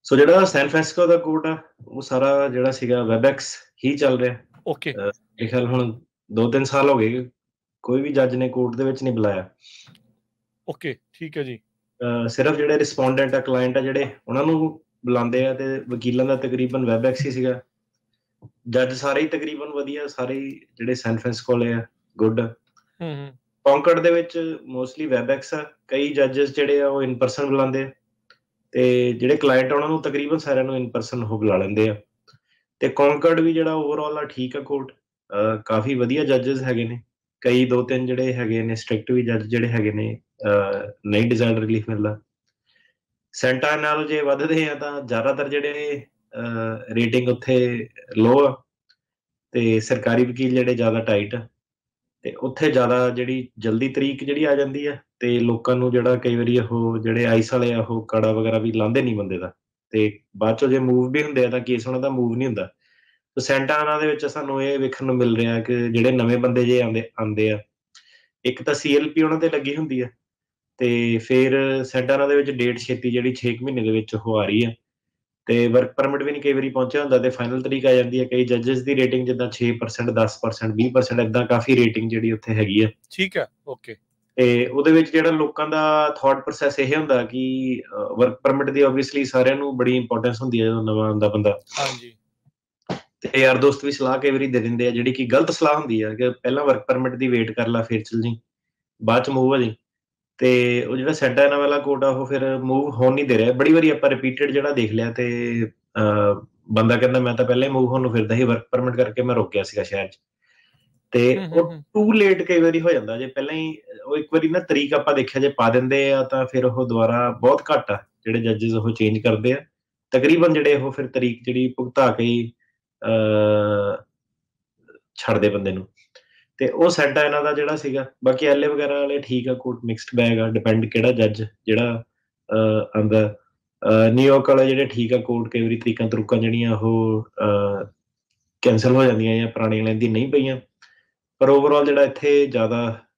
ਸੋ ਜਿਹੜਾ San Francisco ਦਾ court ਆ ਉਹ ਸਾਰਾ ਜਿਹੜਾ ਸੀਗਾ ਵੈਬਐਕਸ ਹੀ ਚੱਲ ਰਿਹਾ। ਓਕੇ ਮੇਰੇ ਖਿਆਲ ਹੁਣ 2-3 ਸਾਲ ਹੋ ਗਏ ਕੋਈ ਵੀ ਜੱਜ ਨੇ ਕੋਰਟ ਦੇ ਵਿੱਚ ਨਹੀਂ ਬੁਲਾਇਆ। ਓਕੇ ਠੀਕ ਹੈ ਜੀ। ਸਿਰਫ ਜਿਹੜੇ ਰਿਸਪੋਂਡੈਂਟ ਆ ਕਲਾਇੰਟ ਆ ਜਿਹੜੇ ਉਹਨਾਂ ਨੂੰ ਬੁਲਾਉਂਦੇ ਆ ਤੇ ਵਕੀਲਾਂ ਦਾ ਤਕਰੀਬਨ ਵੈਬਐਕਸ ਹੀ ਸੀਗਾ। ਜੱਜ ਸਾਰੇ ਹੀ ਤਕਰੀਬਨ ਵਧੀਆ, ਸਾਰੇ ਹੀ ਜਿਹੜੇ ਸੈਨ ਫ੍ਰਾਂਸਿਸਕੋ ਵਾਲੇ ਆ ਗੁੱਡ। ਕੌਂਕਰਡ ਦੇ ਵਿੱਚ ਮੋਸਟਲੀ ਵੈਬਐਕਸ ਆ, ਕਈ ਜੱਜਸ ਜਿਹੜੇ ਆ ਉਹ ਇਨ ਪਰਸਨ ਬੁਲਾਉਂਦੇ ਆ ਤੇ ਜਿਹੜੇ ਕਲਾਇੰਟ ਆ ਉਹਨਾਂ ਨੂੰ ਤਕਰੀਬਨ ਸਾਰਿਆਂ ਨੂੰ ਇਨ ਪਰਸਨ ਉਹ ਬੁਲਾ ਲੈਂਦੇ ਆ। ਤੇ ਕੌਂਕਰਡ ਵੀ ਜਿਹੜਾ ਓਵਰਆਲ ਆ ਠੀਕ ਆ ਕੋਰਟ, ਕਾਫੀ ਵਧੀਆ ਜੱਜਸ ਹੈਗੇ ਨੇ। ਕਈ 2-3 ਜਿਹੜੇ ਹੈਗੇ ਨੇ ਸਟ੍ਰਿਕਟ ਵੀ ਜੱਜ ਜਿਹੜੇ ਹੈਗੇ ਨੇ ਨਹੀਂ ਡਿਜ਼ਾਇਰਡ ਰਿਲੀਫ ਮਿਲਦਾ। ਸੈਂਟਾ ਨਾਲ ਜੇ ਵੱਧਦੇ ਆ ਤਾਂ ਜ਼ਿਆਦਾਤਰ ਜਿਹੜੇ ਰੇਟਿੰਗ ਉੱਥੇ ਲੋ ਆ ਤੇ ਸਰਕਾਰੀ ਵਕੀਲ ਜਿਹੜੇ ਜ਼ਿਆਦਾ ਟਾਈਟ ਆ ਤੇ ਉੱਥੇ ਜ਼ਿਆਦਾ ਜਿਹੜੀ ਜਲਦੀ ਤਰੀਕ ਜਿਹੜੀ ਆ ਜਾਂਦੀ ਆ ਤੇ ਲੋਕਾਂ ਨੂੰ ਜਿਹੜਾ ਕਈ ਵਾਰੀ ਉਹ ਜਿਹੜੇ ਆਈਸ ਵਾਲੇ ਆ ਉਹ ਕੜਾ ਵਗੈਰਾ ਵੀ ਲਾਉਂਦੇ ਨਹੀਂ ਬੰਦੇ ਦਾ ਤੇ ਬਾਅਦ ਚੋਂ ਜੇ ਮੂਵ ਵੀ ਹੁੰਦੇ ਆ ਤਾਂ ਕੇਸ ਉਹਨਾਂ ਦਾ ਮੂਵ ਨਹੀਂ ਹੁੰਦਾ। ਸੈਂਟਾ ਆਨਾ ਦੇ ਵਿੱਚ ਸਾਨੂੰ ਇਹ ਵੇਖਣ ਨੂੰ ਮਿਲ ਰਿਹਾ ਕਿ ਜਿਹੜੇ ਨਵੇਂ ਬੰਦੇ ਜੇ ਆਉਂਦੇ ਆ, ਇੱਕ ਤਾਂ CLP ਉਹਨਾਂ ਤੇ ਲੱਗੀ ਹੁੰਦੀ ਆ ਤੇ ਫਿਰ ਸੈਂਟਾ ਆਨਾ ਦੇ ਵਿੱਚ ਡੇਟ ਛੇਤੀ ਜਿਹੜੀ 6 ਮਹੀਨੇ ਦੇ ਵਿੱਚ ਉਹ ਆ ਰਹੀ ਆ ਤੇ ਵਰਕ ਪਰਮਿਟ ਵੀ ਨਹੀਂ ਕਈ ਵਾਰੀ ਪਹੁੰਚਿਆ ਹੁੰਦਾ ਤੇ ਫਾਈਨਲ ਤਰੀਕ ਆ ਜਾਂਦੀ ਹੈ। ਕਈ ਜੱਜਸ ਦੀ ਰੇਟਿੰਗ ਜਿੱਦਾਂ 6%, 10%, 20% ਏਦਾਂ ਕਾਫੀ ਰੇਟਿੰਗ ਜਿਹੜੀ ਉੱਥੇ ਹੈਗੀ ਆ। ਠੀਕ ਹੈ ਓਕੇ। ਤੇ ਉਹਦੇ ਵਿੱਚ ਜਿਹੜਾ ਲੋਕਾਂ ਦਾ ਥਾਟ ਪ੍ਰੋਸੈਸ ਇਹ ਹੁੰਦਾ ਕਿ ਵਰਕ ਪਰਮਿਟ ਦੀ ਆਬਵੀਅਸਲੀ ਸਾਰਿਆਂ ਨੂੰ ਬੜੀ ਇੰਪੋਰਟੈਂਸ ਹੁੰਦੀ ਹੈ ਜਦੋਂ ਨਵਾਂ ਆਉਂਦਾ ਬੰਦਾ। ਹਾਂਜੀ ਤੇ ਯਾਰ ਦੋਸਤ ਵੀ ਸਲਾਹ ਕਈ ਵਾਰੀ ਦੇ ਦਿੰਦੇ ਆ ਜਿਹੜੀ ਕਿ ਗਲਤ ਸਲਾਹ ਹੁੰਦੀ ਆ ਕਿ ਪਹਿਲਾਂ ਵਰਕ ਪਰਮਿਟ ਦੀ ਵੇਟ ਕਰ ਲਾ ਫਿਰ ਚੱਲ ਜੀ, ਬਾਅਦ ਚ ਮੂਵ ਹੋ ਜੀ। ਤੇ ਉਹ ਜਿਹੜਾ ਸੈਂਟਾ ਆਨਾ ਵਾਲਾ ਕੋਰਟ ਆ ਉਹ ਫਿਰ ਮੂਵ ਹੋਣ ਨਹੀਂ ਦੇ ਰਿਹਾ। ਬੜੀ ਵਾਰੀ ਆਪਾਂ ਰਿਪੀਟਡ ਜਿਹੜਾ ਦੇਖ ਲਿਆ ਤੇ ਬੰਦਾ ਕਹਿੰਦਾ ਮੈਂ ਤਾਂ ਪਹਿਲਾਂ ਹੀ ਮੂਵ ਹੋਣ ਨੂੰ ਫਿਰਦਾ ਸੀ, ਵਰਕ ਪਰਮਿਟ ਕਰਕੇ ਮੈਂ ਰੁਕ ਗਿਆ ਸੀਗਾ ਸ਼ਹਿਰ 'ਚ। ਤੇ ਉਹ ਟੂ ਲੇਟ ਕਈ ਵਾਰੀ ਹੋ ਜਾਂਦਾ। ਜੇ ਪਹਿਲਾਂ ਹੀ ਉਹ ਇੱਕ ਵਾਰੀ ਨਾ ਤਰੀਕ ਆਪਾਂ ਦੇਖਿਆ ਜੇ ਪਾ ਦਿੰਦੇ ਆ ਤਾਂ ਫਿਰ ਉਹ ਦੁਬਾਰਾ ਬਹੁਤ ਘੱਟ ਆ ਜਿਹੜੇ ਜੱਜਸ ਉਹ ਚੇਂਜ ਕਰਦੇ ਆ। ਤਕਰੀਬਨ ਜਿਹੜੇ ਉਹ ਫਿਰ ਤਰੀਕ ਜਿਹੜੀ ਭੁਗਤਾ ਕੇ ਛੱਡਦੇ ਬੰਦੇ ਨੂੰ। ਤੇ ਉਹ ਸੈਂਟਾ ਆਨਾ ਦਾ ਜਿਹੜਾ ਸੀਗਾ, ਬਾਕੀ LA ਵਗੈਰਾ ਵਾਲੇ ਠੀਕ ਆ, ਕੋਰਟ ਮਿਕਸਡ ਬੈਗ ਆ, ਡਿਪੈਂਡ ਕਿਹੜਾ ਜੱਜ ਜਿਹੜਾ ਆਉਂਦਾ। ਨਿਊਯਾਰਕ ਵਾਲੇ ਜਿਹੜੇ ਠੀਕ ਆ ਕੋਰਟ, ਕਈ ਵਾਰੀ ਤਰੀਕਾਂ ਤਰੂਕਾਂ ਜਿਹੜੀਆਂ ਉਹ ਕੈਂਸਲ ਹੋ ਜਾਂਦੀਆਂ ਜਾਂ ਪੁਰਾਣੀਆਂ ਲੈਂਦੀ ਨਹੀਂ ਪਈਆਂ। ਪਰ ਓਵਰਆਲ ਜਿਹੜਾ ਇੱਥੇ ਜ਼ਿਆਦਾ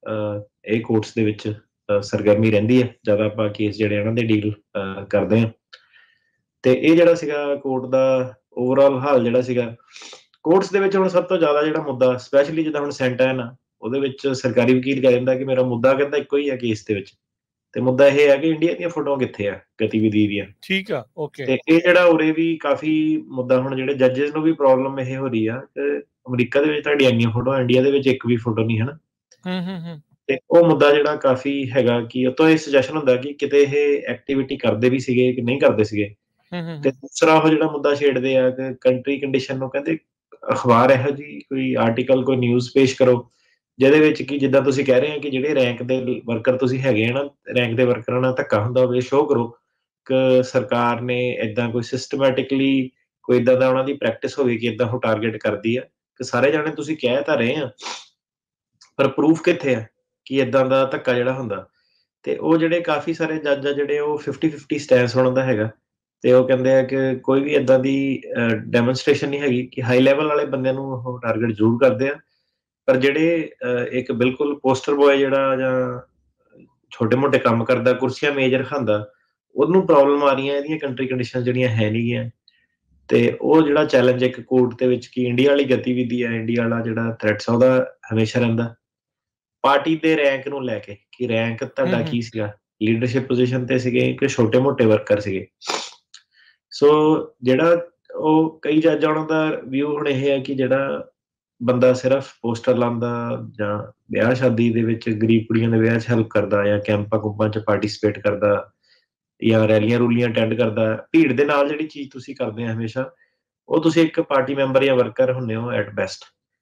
ਇਹ ਕੋਰਟਸ ਦੇ ਵਿੱਚ ਸਰਗਰਮੀ ਰਹਿੰਦੀ ਹੈ, ਜ਼ਿਆਦਾ ਆਪਾਂ ਕੇਸ ਜਿਹੜੇ ਇਹਨਾਂ ਦੇ ਡੀਲ ਕਰਦੇ ਹਾਂ। ਤੇ ਇਹ ਜਿਹੜਾ ਸੀਗਾ ਕੋਰਟ ਦਾ ਓਵਰਆਲ ਹਾਲ ਜਿਹੜਾ ਸੀਗਾ ਕੋਰਟਸ ਦੇ ਵਿੱਚ। ਹੁਣ ਸਭ ਤੋਂ ਜ਼ਿਆਦਾ ਜਿਹੜਾ ਮੁੱਦਾ ਸਪੈਸ਼ਲੀ ਜਿੱਦਾਂ ਹੁਣ ਸੈਂਟਾ ਆਨਾ ਉਹਦੇ ਵਿੱਚ ਸਰਕਾਰੀ ਵਕੀਲ ਕਹਿ ਦਿੰਦਾ ਕਿ ਮੇਰਾ ਮੁੱਦਾ ਕਹਿੰਦਾ ਇੱਕੋ ਹੀ ਆ ਕੇਸ ਦੇ ਵਿੱਚ, ਤੇ ਮੁੱਦਾ ਇਹ ਹੈ ਕਿ ਇੰਡੀਆ ਦੀਆਂ ਫੋਟੋਆਂ ਕਿੱਥੇ ਆ ਗਤੀਵਿਧੀ ਦੀਆਂ। ਠੀਕ ਆ ਓਕੇ। ਤੇ ਇਹ ਜਿਹੜਾ ਉਰੇ ਵੀ ਕਾਫੀ ਮੁੱਦਾ, ਹੁਣ ਜਿਹੜੇ ਜੱਜਸ ਨੂੰ ਵੀ ਪ੍ਰੋਬਲਮ ਇਹ ਹੋ ਰਹੀ ਆ ਕਿ ਅਮਰੀਕਾ ਦੇ ਵਿੱਚ ਤੁਹਾਡੀਆਂ ਇੰਨੀਆਂ ਫੋਟੋਆਂ, ਇੰਡੀਆ ਦੇ ਵਿੱਚ ਇੱਕ ਵੀ ਫੋਟੋ ਨਹੀਂ ਹੈ ਨਾ। ਤੇ ਉਹ ਮੁੱਦਾ ਜਿਹੜਾ ਕਾਫੀ ਹੈਗਾ ਕਿ ਉਹ ਤੋਂ ਇਹ ਸੁਜੈਸ਼ਨ ਹੁੰਦਾ ਕਿ ਕਿਤੇ ਇਹ ਐਕਟੀਵਿਟੀ ਕਰਦੇ ਵੀ ਸੀਗੇ ਕਿ ਨਹੀਂ ਕਰਦੇ ਸੀਗੇ। ਤੇ ਦੂਸਰਾ ਉਹ ਜਿਹੜਾ ਮੁੱਦਾ ਛੇੜਦੇ ਆ ਕਿ ਕੰਟਰੀ ਕੰਡੀਸ਼ਨ ਨੂੰ, ਕਹਿੰਦੇ ਅਖਬਾਰ ਇਹੋ ਜਿਹੀ ਕੋਈ ਆਰਟੀਕਲ, ਕੋਈ ਨਿਊਜ਼ ਪੇਸ਼ ਕਰੋ ਜਿਹਦੇ ਵਿੱਚ ਕਿ ਜਿੱਦਾਂ ਤੁਸੀਂ ਕਹਿ ਰਹੇ ਆ ਕਿ ਜਿਹੜੇ ਰੈਂਕ ਦੇ ਵਰਕਰ ਤੁਸੀਂ ਹੈਗੇ ਆ ਨਾ, ਰੈਂਕ ਦੇ ਵਰਕਰਾਂ ਨਾਲ ਧੱਕਾ ਹੁੰਦਾ ਹੋਵੇ, ਸ਼ੋਅ ਕਰੋ ਕਿ ਸਰਕਾਰ ਨੇ ਏਦਾਂ ਕੋਈ ਸਿਸਟਮੈਟਿਕਲੀ ਕੋਈ ਏਦਾਂ ਦਾ ਉਹਨਾਂ ਦੀ ਪ੍ਰੈਕਟਿਸ ਹੋਵੇ ਕਿ ਏਦਾਂ ਉਹ ਟਾਰਗੇਟ ਕਰਦੀ ਆ ਕਿ ਸਾਰੇ ਜਾਣੇ ਤੁਸੀਂ ਕਹਿ ਤਾਂ ਰਹੇ ਆ ਪਰ ਪ੍ਰੂਫ ਕਿੱਥੇ ਆ ਕਿ ਏਦਾਂ ਦਾ ਧੱਕਾ ਜਿਹੜਾ ਹੁੰਦਾ। ਤੇ ਉਹ ਜਿਹੜੇ ਕਾਫੀ ਸਾਰੇ ਜੱਜ ਆ ਜਿਹੜੇ ਉਹ 50-50 ਸਟੈਂਸ ਉਹਨਾਂ ਦਾ ਹੈਗਾ ਤੇ ਉਹ ਕਹਿੰਦੇ ਆ ਕਿ ਕੋਈ ਵੀ ਏਦਾਂ ਦੀ ਡੈਮੋਨਸਟ੍ਰੇਸ਼ਨ ਨਹੀਂ ਹੈਗੀ ਕਿ ਹਾਈ ਲੈਵਲ ਵਾਲੇ ਬੰਦਿਆਂ ਨੂੰ ਉਹ ਟਾਰਗੇਟ ਜ਼ਰੂਰ ਕਰਦੇ ਆ, ਪਰ ਜਿਹੜੇ ਇੱਕ ਬਿਲਕੁਲ ਪੋਸਟਰ ਬॉय ਜਿਹੜਾ ਜਾਂ ਛੋਟੇ ਮੋਟੇ ਕੰਮ ਕਰਦਾ, ਕੁਰਸੀਆਂ ਮੇਜ਼ ਰਖਾਉਂਦਾ, ਉਹਨੂੰ ਪ੍ਰੋਬਲਮ ਆ ਰਹੀਆਂ ਇਹਦੀਆਂ ਕੰਟਰੀ ਕੰਡੀਸ਼ਨ ਜਿਹੜੀਆਂ ਹੈ ਨਹੀਂ ਗੀਆਂ। ਤੇ ਉਹ ਜਿਹੜਾ ਚੈਲੰਜ ਇੱਕ ਕੋਰਟ ਦੇ ਵਿੱਚ ਕਿ ਇੰਡੀਆ ਵਾਲੀ ਗਤੀਵਿਧੀ ਹੈ, ਇੰਡੀਆ ਵਾਲਾ ਜਿਹੜਾ ਥ੍ਰੈਟਸ ਉਹਦਾ ਹਮੇਸ਼ਾ ਰਹਿੰਦਾ ਪਾਰਟੀ ਦੇ ਰੈਂਕ ਨੂੰ ਲੈ ਕੇ ਕਿ ਰੈਂਕ ਤੁਹਾਡਾ ਕੀ ਸੀਗਾ, ਲੀਡਰਸ਼ਿਪ ਪੋਜੀਸ਼ਨ ਤੇ ਸੀਗੇ ਕਿ ਛੋਟੇ ਮੋਟੇ ਵਰਕਰ ਸੀਗੇ। ਸੋ ਜਿਹੜਾ ਉਹ ਕਈ ਜੱਜਾਂ ਉਹਨਾਂ ਦਾ ਵਿਊ ਹੁਣ ਇਹ ਹੈ ਕਿ ਜਿਹੜਾ ਬੰਦਾ ਸਿਰਫ ਪੋਸਟਰ ਲਾਉਂਦਾ ਜਾਂ ਵਿਆਹ ਸ਼ਾਦੀ ਦੇ ਵਿੱਚ ਗਰੀਬ ਕੁੜੀਆਂ ਦੇ ਵਿਆਹ 'ਚ ਹੈਲਪ ਕਰਦਾ ਜਾਂ ਕੈਂਪਾਂ ਕੁੰਪਾਂ 'ਚ ਪਾਰਟੀਸਪੇਟ ਕਰਦਾ ਜਾਂ ਰੈਲੀਆਂ ਰੂਲੀਆਂ ਅਟੈਂਡ ਕਰਦਾ, ਭੀੜ ਦੇ ਨਾਲ ਜਿਹੜੀ ਚੀਜ਼ ਤੁਸੀਂ ਕਰਦੇ ਆ ਹਮੇਸ਼ਾ, ਉਹ ਤੁਸੀਂ ਇੱਕ ਪਾਰਟੀ ਮੈਂਬਰ ਜਾਂ ਵਰਕਰ ਹੁੰਦੇ ਹੋ ਐਟ ਬੈਸਟ।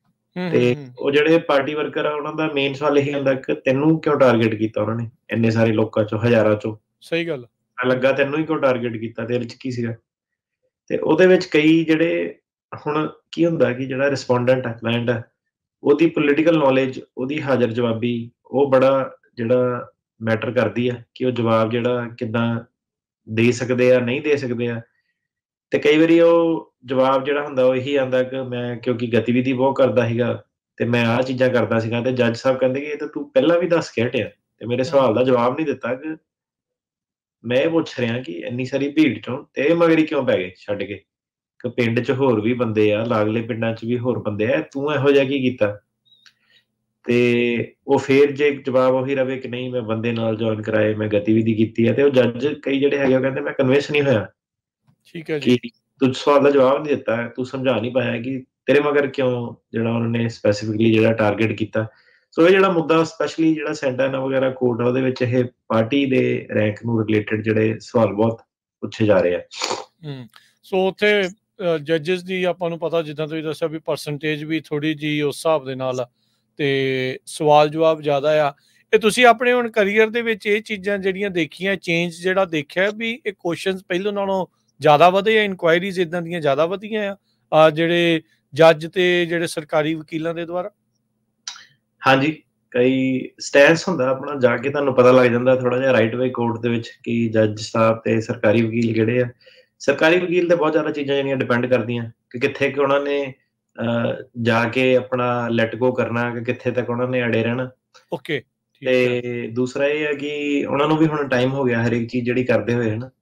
ਤੇ ਉਹ ਜਿਹੜੇ ਪਾਰਟੀ ਵਰਕਰ ਆ ਉਹਨਾਂ ਦਾ ਮੇਨ ਸਵਾਲ ਇਹ ਹੁੰਦਾ ਕਿ ਤੈਨੂੰ ਕਿਉਂ ਟਾਰਗੇਟ ਕੀਤਾ ਉਹਨਾਂ ਨੇ ਇੰਨੇ ਸਾਰੇ ਲੋਕਾਂ ਚੋਂ, ਹਜ਼ਾਰਾਂ ਚੋਂ। ਸਹੀ ਗੱਲ ਲੱਗਾ ਤੈਨੂੰ ਹੀ ਕਿਉਂ ਟਾਰਗੇਟ ਕੀਤਾ, ਤੇਰੇ 'ਚ ਕੀ ਸੀਗਾ। ਤੇ ਉਹਦੇ ਵਿੱਚ ਕਈ ਜਿਹੜੇ ਹੁਣ ਕੀ ਹੁੰਦਾ ਕਿ ਜਿਹੜਾ ਰਿਸਪੋਂਡੈਂਟ ਹੈ, ਕਲਾਇੰਟ ਹੈ, ਉਹਦੀ ਪੋਲੀਟੀਕਲ ਨੌਲੇਜ, ਉਹਦੀ ਹਾਜ਼ਰ ਜਵਾਬੀ, ਉਹ ਬੜਾ ਜਿਹੜਾ ਮੈਟਰ ਕਰਦੀ ਆ ਕਿ ਉਹ ਜਵਾਬ ਜਿਹੜਾ ਕਿੱਦਾਂ ਦੇ ਸਕਦੇ ਆ, ਨਹੀਂ ਦੇ ਸਕਦੇ ਆ। ਤੇ ਕਈ ਵਾਰੀ ਉਹ ਜਵਾਬ ਜਿਹੜਾ ਹੁੰਦਾ ਉਹ ਇਹੀ ਆਉਂਦਾ ਕਿ ਮੈਂ ਕਿਉਂਕਿ ਗਤੀਵਿਧੀ ਬਹੁਤ ਕਰਦਾ ਸੀਗਾ ਤੇ ਮੈਂ ਆਹ ਚੀਜ਼ਾਂ ਕਰਦਾ ਸੀਗਾ। ਤੇ ਜੱਜ ਸਾਹਿਬ ਕਹਿੰਦੇ ਕਿ ਇਹ ਤਾਂ ਤੂੰ ਪਹਿਲਾਂ ਵੀ ਦੱਸ ਕੇ ਹਟਿਆ ਤੇ ਮੇਰੇ ਸਵਾਲ ਦਾ ਜਵਾਬ ਨਹੀਂ ਦਿੱਤਾ ਕਿ ਮੈਂ ਇਹ ਪੁੱਛ ਰਿਹਾ ਕਿ ਇੰਨੀ ਸਾਰੀ ਭੀੜ ਚੋਂ ਤੇ ਮਗਰ ਹੀ ਕਿਉਂ ਪੈ ਗਏ ਛੱਡ ਕੇ, ਕਿ ਪਿੰਡ 'ਚ ਹੋਰ ਵੀ ਬੰਦੇ ਆ, ਲਾਗਲੇ ਪਿੰਡਾਂ 'ਚ ਵੀ ਹੋਰ ਬੰਦੇ ਆ, ਤੂੰ ਇਹੋ ਜਿਹਾ ਕੀ ਕੀਤਾ? ਤੇ ਉਹ ਫੇਰ ਜੇ ਜਵਾਬ ਉਹੀ ਰਵੇ ਕਿ ਨਹੀਂ ਮੈਂ ਬੰਦੇ ਨਾਲ ਜੁਆਇਨ ਕਰਾਏ, ਮੈਂ ਗਤੀਵਿਧੀ ਕੀਤੀ ਹੈ, ਤੇ ਉਹ ਜੱਜ ਕਈ ਜਿਹੜੇ ਹੈਗੇ ਉਹ ਕਹਿੰਦੇ ਮੈਂ ਕਨਵਿੰਸ ਨਹੀਂ ਹੋਇਆ ਠੀਕ ਹੈ ਜੀ। ਕਿ ਤੂੰ ਸਵਾਲ ਦਾ ਜਵਾਬ ਨਹੀਂ ਦਿੱਤਾ, ਤੂੰ ਸਮਝਾ ਨਹੀਂ ਪਾਇਆ ਕਿ ਤੇਰੇ ਮਗਰ ਕਿਉਂ ਜਿਹੜਾ ਉਹਨਾਂ ਨੇ ਸਪੈਸੀਫਿਕਲੀ ਜਿਹੜਾ ਟਾਰਗੇਟ ਕੀਤਾ। ਸੋ ਇਹ ਜਿਹੜਾ ਮੁੱਦਾ ਸਪੈਸ਼ਲੀ ਜਿਹੜਾ ਸੈਂਟਾਨਾ ਵਗੈਰਾ ਕੋਰਟ ਆ ਉਹਦੇ ਵਿੱਚ ਇਹ ਪਾਰਟੀ ਦੇ ਰੈਂਕ ਨੂੰ ਰਿਲੇਟਡ ਜਿਹੜੇ ਸਵਾਲ ਬਹੁਤ ਪੁੱਛੇ ਜਾ ਰਹੇ ਆ। ਸੋ ਉੱਥੇ ਜੱਜਸ ਦੀ ਆਪਾਂ ਨੂੰ ਪਤਾ, ਜਿੱਦਾਂ ਤੁਸੀਂ ਦੱਸਿਆ ਵੀ ਪਰਸੈਂਟੇਜ ਵੀ ਥੋੜੀ ਜਿਹੀ ਉਸ ਹਿਸਾਬ ਦੇ ਨਾਲ ਤੇ ਸਵਾਲ ਜਵਾਬ ਜ਼ਿਆਦਾ ਆ। ਇਹ ਤੁਸੀਂ ਆਪਣੇ ਹੁਣ ਕਰੀਅਰ ਦੇ ਵਿੱਚ ਇਹ ਚੀਜ਼ਾਂ ਜਿਹੜੀਆਂ ਦੇਖੀਆਂ, ਚੇਂਜ ਜਿਹੜਾ ਦੇਖਿਆ ਵੀ ਇਹ ਕੁਐਸਚਨਸ ਪਹਿਲਾਂ ਨਾਲੋਂ ਜ਼ਿਆਦਾ ਵਧੇ ਆ, ਇਨਕੁਆਇਰੀਜ਼ ਇਦਾਂ ਦੀਆਂ ਜ਼ਿਆਦਾ ਵਧੀਆਂ ਆ ਜਿਹੜੇ ਜੱਜ ਤੇ ਜਿਹੜੇ ਸਰਕਾਰੀ ਵਕੀਲਾਂ ਦੇ ਦੁਆਰਾ? ਹਾਂਜੀ, ਕਈ ਸਟੈਂਸ ਹੁੰਦਾ ਆਪਣਾ, ਜਾ ਕੇ ਤੁਹਾਨੂੰ ਪਤਾ ਲੱਗ ਜਾਂਦਾ ਥੋੜਾ ਜਿਹਾ ਰਾਈਟ ਵੇ ਕੋਰਟ ਦੇ ਵਿੱਚ ਕਿ ਜੱਜ ਸਾਹਿਬ ਤੇ ਸਰਕਾਰੀ ਵਕੀਲ ਜਿਹੜੇ ਆ, ਸਰਕਾਰੀ ਵਕੀਲ ਤੇ ਬਹੁਤ ਜ਼ਿਆਦਾ ਚੀਜ਼ਾਂ ਜਿਹੜੀਆਂ ਡਿਪੈਂਡ ਕਰਦੀਆਂ ਕਿ ਕਿੱਥੇ ਕਿ ਉਹਨਾਂ ਨੇ ਜਾ ਕੇ ਆਪਣਾ ਲੈਟ ਗੋ ਕਰਨਾ, ਕਿ ਕਿੱਥੇ ਤੱਕ ਉਹਨਾਂ ਨੇ ਅੜੇ ਰਹਿਣਾ। ਓਕੇ। ਤੇ ਦੂਸਰਾ ਇਹ ਹੈ ਕਿ ਉਹਨਾਂ ਨੂੰ ਵੀ ਹੁਣ ਟਾਈਮ ਹੋ ਗਿਆ ਹਰੇਕ ਚੀਜ਼ ਜਿਹੜੀ ਕਰਦੇ ਹੋਏ ਹਨਾ,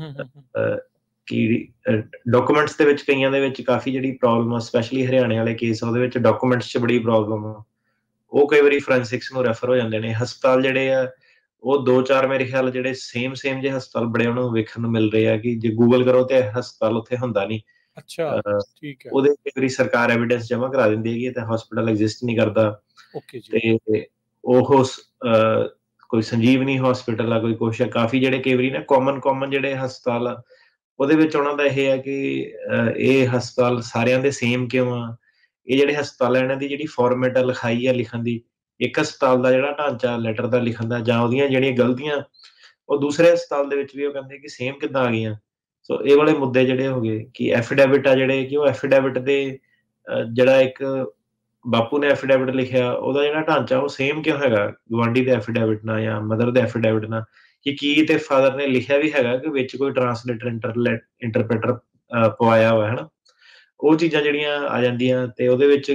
ਕਿ ਡਾਕੂਮੈਂਟਸ ਦੇ ਵਿੱਚ ਕਈਆਂ ਦੇ ਵਿੱਚ ਕਾਫੀ ਜਿਹੜੀ ਪ੍ਰੋਬਲਮ ਆ, ਸਪੈਸ਼ਲੀ ਹਰਿਆਣੇ ਵਾਲੇ ਕੇਸ ਆ ਉਹਦੇ ਵਿੱਚ ਡਾਕੂਮੈਂਟਸ 'ਚ ਬੜੀ ਪ੍ਰੋਬਲਮ ਆ। ਉਹ ਕਈ ਵਾਰੀ ਫੋਰੈਂਸਿਕਸ ਨੂੰ ਰੈਫਰ ਹੋ ਜਾਂਦੇ ਨੇ। ਹਸਪਤਾਲ ਜਿਹੜੇ ਆ ਉਹ 2-4 ਮੇਰੇ ਖਿਆਲ ਜਿਹੜੇ ਸੇਮ ਜਿਹੇ ਹਸਪਤਾਲ ਬੜੇ ਉਹਨਾਂ ਨੂੰ ਵੇਖਣ ਨੂੰ ਮਿਲ ਰਹੇ ਆ ਕਿ ਜੇ ਗੂਗਲ ਕਰੋ ਤੇ ਹਸਪਤਾਲ ਉੱਥੇ ਹੁੰਦਾ ਨਹੀਂ। ਅੱਛਾ, ਠੀਕ ਹੈ। ਉਹਦੇ ਕਈ ਵਾਰੀ ਸਰਕਾਰ ਐਵੀਡੈਂਸ ਜਮ੍ਹਾਂ ਕਰਾ ਦਿੰਦੀ ਹੈਗੀ ਤੇ ਹਸਪਤਾਲ ਐਗਜ਼ਿਸਟ ਨਹੀਂ ਕਰਦਾ। ਓਕੇ ਜੀ। ਤੇ ਉਹ ਕੋਈ ਸੰਜੀਵਨੀ ਹਸਪੀਟਲ ਆ, ਕੋਈ ਕੁਛ ਆ, ਕਾਫੀ ਜਿਹੜੇ ਕਈ ਵਾਰੀ ਨਾ ਕਾਮਨ ਜਿਹੜੇ ਹਸਪਤਾਲ ਆ ਉਹਦੇ ਵਿੱਚ ਉਹਨਾਂ ਦਾ ਇਹ ਹੈ ਕਿ ਇਹ ਹਸਪਤਾਲ ਸਾਰਿਆਂ ਦੇ ਸੇਮ ਕਿਉਂ ਆ। ਇਹ ਜਿਹੜੇ ਹਸਪਤਾਲ ਆ ਇਹਨਾਂ ਦੀ ਜਿਹੜੀ ਫਾਰਮੈਟ ਆ, ਲਿਖਾਈ ਆ ਲਿਖਣ ਦੀ, ਇੱਕ ਹਸਪਤਾਲ ਦਾ ਜਿਹੜਾ ਢਾਂਚਾ ਲੈਟਰ ਦਾ ਲਿਖਣ ਦਾ, ਜਾਂ ਉਹਦੀਆਂ ਜਿਹੜੀਆਂ ਗਲਤੀਆਂ ਉਹ ਦੂਸਰੇ ਹਸਪਤਾਲ ਦੇ ਵਿੱਚ ਵੀ ਉਹ ਕਹਿੰਦੇ ਕਿ ਸੇਮ ਕਿੱਦਾਂ ਆ ਗਈਆਂ। ਸੋ ਇਹ ਵਾਲੇ ਮੁੱਦੇ ਜਿਹੜੇ ਹੋ ਗਏ ਕਿ ਐਫੀਡੈਵਿਟ ਆ ਜਿਹੜੇ, ਕਿ ਉਹ ਐਫੀਡੈਵਿਟ ਦੇ ਜਿਹੜਾ ਇੱਕ ਬਾਪੂ ਨੇ ਐਫੀਡੈਵਿਟ ਲਿਖਿਆ ਉਹਦਾ ਜਿਹੜਾ ਢਾਂਚਾ ਉਹ ਸੇਮ ਕਿਉਂ ਹੈਗਾ ਗੁਆਂਢੀ ਦੇ ਐਫੀਡੈਵਿਟ ਨਾਲ ਜਾਂ ਮਦਰ ਦੇ ਐਫੀਡੈਵਿਟ ਨਾਲ, ਕਿ ਕੀ ਤੇ ਫਾਦਰ ਨੇ ਲਿਖਿਆ ਵੀ ਹੈਗਾ ਕਿ ਵਿੱਚ ਕੋਈ ਟਰਾਂਸਲੇਟਰ ਇੰਟਰਪ੍ਰੀਟਰ ਪਵਾਇਆ ਹੋਇਆ ਹਨਾ। ਉਹ ਚੀਜ਼ਾਂ ਜਿਹੜੀਆਂ ਆ ਜਾਂਦੀਆਂ ਤੇ ਉਹਦੇ ਵਿੱਚ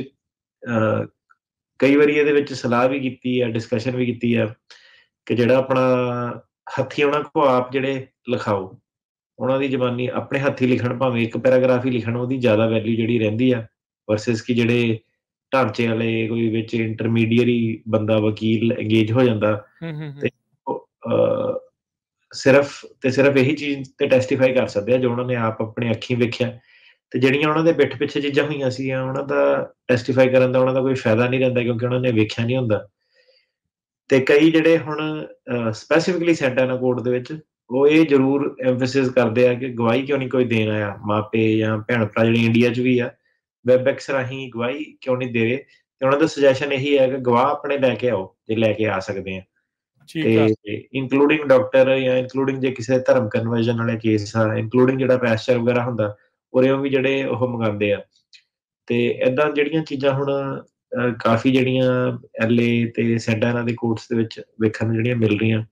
ਕਈ ਵਾਰੀ ਇਹਦੇ ਵਿੱਚ ਸਲਾਹ ਵੀ ਕੀਤੀ ਆ, ਡਿਸਕਸ਼ਨ ਵੀ ਕੀਤੀ ਆ ਕਿ ਜਿਹੜਾ ਆਪਣਾ ਹੱਥੀਂ ਉਹਨਾਂ ਕੋਲ ਆਪ ਜਿਹੜੇ ਲਿਖਾਓ, ਉਹਨਾਂ ਦੀ ਜ਼ਬਾਨੀ ਆਪਣੇ ਹੱਥੀਂ ਲਿਖਣ, ਭਾਵੇਂ ਇੱਕ ਪੈਰਾਗ੍ਰਾਫ ਹੀ ਲਿਖਣ, ਉਹਦੀ ਜ਼ਿਆਦਾ ਵੈਲਿਊ ਜਿਹੜੀ ਰਹਿੰਦੀ ਆ ਵਰਸਸ ਕਿ ਜਿਹੜੇ ਢਾਂਚੇ ਵਾਲੇ ਕੋਈ ਵਿੱਚ ਇੰਟਰਮੀਡੀਏਰੀ ਬੰਦਾ ਵਕੀਲ ਇੰਗੇਜ ਹੋ ਜਾਂਦਾ ਤੇ ਸਿਰਫ ਇਹੀ ਚੀਜ਼ ਤੇ ਟੈਸਟੀਫਾਈ ਕਰ ਸਕਦੇ ਆ ਜੋ ਉਹਨਾਂ ਨੇ ਆਪ ਆਪਣੇ ਅੱਖੀਂ ਵੇਖਿਆ। ਤੇ ਜਿਹੜੀਆਂ ਉਹਨਾਂ ਦੇ ਪਿੱਠ ਪਿੱਛੇ ਚੀਜ਼ਾਂ ਹੋਈਆਂ ਸੀਗੀਆਂ ਉਹਨਾਂ ਦਾ ਟੈਸਟੀਫਾਈ ਕਰਨ ਦਾ ਉਹਨਾਂ ਦਾ ਕੋਈ ਫਾਇਦਾ ਨਹੀਂ ਰਹਿੰਦਾ ਕਿਉਂਕਿ ਉਹਨਾਂ ਨੇ ਵੇਖਿਆ ਨਹੀਂ ਹੁੰਦਾ। ਤੇ ਕਈ ਜਿਹੜੇ ਹੁਣ ਸਪੈਸੀਫਿਕਲੀ ਸੈਂਟਾਨਾ ਕੋਰਟ ਦੇ ਵਿੱਚ ਉਹ ਇਹ ਜ਼ਰੂਰ ਐਮਫੈਸਿਸ ਕਰਦੇ ਆ ਕਿ ਗਵਾਹੀ ਕਿਉਂ ਨਹੀਂ ਕੋਈ ਦੇਣ ਆਇਆ, ਮਾਪੇ ਜਾਂ ਭੈਣ ਭਰਾ ਜਿਹੜੇ ਇੰਡੀਆ 'ਚ ਵੀ ਆ ਵੈਬਐਕਸ ਰਾਹੀਂ ਗਵਾਹੀ ਕਿਉਂ ਨਹੀਂ ਦੇ ਰਹੇ। ਤੇ ਉਹਨਾਂ ਦਾ ਸੁਜੈਸ਼ਨ ਇਹੀ ਹੈ ਕਿ ਗਵਾਹ ਆਪਣੇ ਲੈ ਕੇ ਆਓ ਜੇ ਲੈ ਕੇ ਆ ਸਕਦੇ ਆ, ਤੇ ਇਨਕਲੂਡਿੰਗ ਡਾਕਟਰ ਜਾਂ ਇਨਕਲੂਡਿੰਗ ਜੇ ਕਿਸੇ ਧਰਮ ਕਨਵਰਜਨ ਵਾਲੇ ਕੇਸ ਆ, ਇਨਕਲੂਡਿੰਗ ਜਿਹੜਾ ਪੈਸਚਰ ਵਗੈਰਾ ਹੁੰਦਾ ਉਹ ਵੀ ਜਿਹੜੇ ਉਹ ਮੰਗਾਉਂਦੇ ਆ। ਤੇ ਏਦਾਂ ਜਿਹੜੀਆਂ ਚੀਜ਼ਾਂ ਹੁਣ ਕਾਫੀ ਜਿਹੜੀਆਂ LA ਤੇ ਸੈਂਟਾਨਾ ਦੇ ਕੋਰਟਸ ਦੇ ਵਿੱਚ ਵੇਖਣ ਨੂੰ ਜਿਹੜੀਆਂ ਮਿਲ ਰਹੀਆਂ।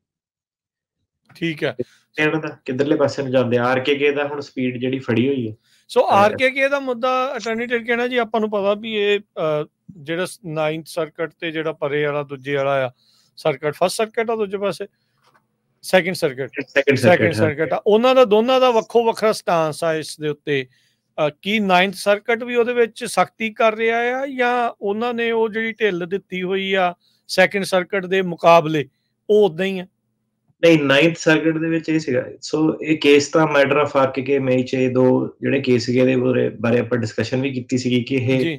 ਠੀਕ ਹੈ। ਇਹਨਾਂ ਦਾ ਕਿੱਧਰਲੇ ਪਾਸੇ ਨੂੰ ਜਾਂਦੇ ਆ, RKK ਦਾ ਹੁਣ ਸਪੀਡ ਜਿਹੜੀ ਫੜੀ ਹੋਈ ਹੈ। ਸੋ RKK ਦਾ ਮੁੱਦਾ ਅਟਾਰਨੀ ਜਨਰਲ ਕਹਿਣਾ ਜੀ ਆਪਾਂ ਨੂੰ ਪਤਾ ਵੀ ਇਹ ਜਿਹੜਾ 9th ਸਰਕਟ ਤੇ ਜਿਹੜਾ ਪਰੇ ਵਾਲਾ ਦੂਜੇ ਵਾਲਾ ਆ ਸਰਕਟ, ਫਸਟ ਸਰਕਟ ਆ, ਦੂਜੇ ਪਾਸੇ ਸੈਕਿੰਡ ਸਰਕਟ ਆ, ਉਹਨਾਂ ਦਾ ਦੋਨਾਂ ਦਾ ਵੱਖੋ ਵੱਖਰਾ ਸਟਾਂਸ ਆ ਇਸ ਦੇ ਉੱਤੇ। ਕੀ 9th ਸਰਕਟ ਵੀ ਉਹਦੇ ਵਿੱਚ ਸਖਤੀ ਕਰ ਰਿਹਾ ਆ ਜਾਂ ਉਹਨਾਂ ਨੇ ਉਹ ਜਿਹੜੀ ਢਿੱਲ ਦਿੱਤੀ ਹੋਈ ਆ ਸੈਕਿੰਡ ਸਰਕਟ ਦੇ ਮੁਕਾਬਲੇ ਉਹ ਉਦਾਂ ਹੀ ਆ? ਨਹੀਂ, 9th ਸਰਕਟ ਦੇ ਵਿੱਚ ਇਹ ਸੀਗਾ। ਸੋ ਇਹ ਕੇਸ ਤਾਂ ਮੈਟਰ ਆਫ RKK ਮਈ 'ਚ ਇਹ ਦੋ ਜਿਹੜੇ ਕੇਸ ਸੀਗੇ ਇਹਦੇ ਬਾਰੇ ਆਪਾਂ ਡਿਸਕਸ਼ਨ ਵੀ ਕੀਤੀ ਸੀਗੀ ਕਿ ਇਹ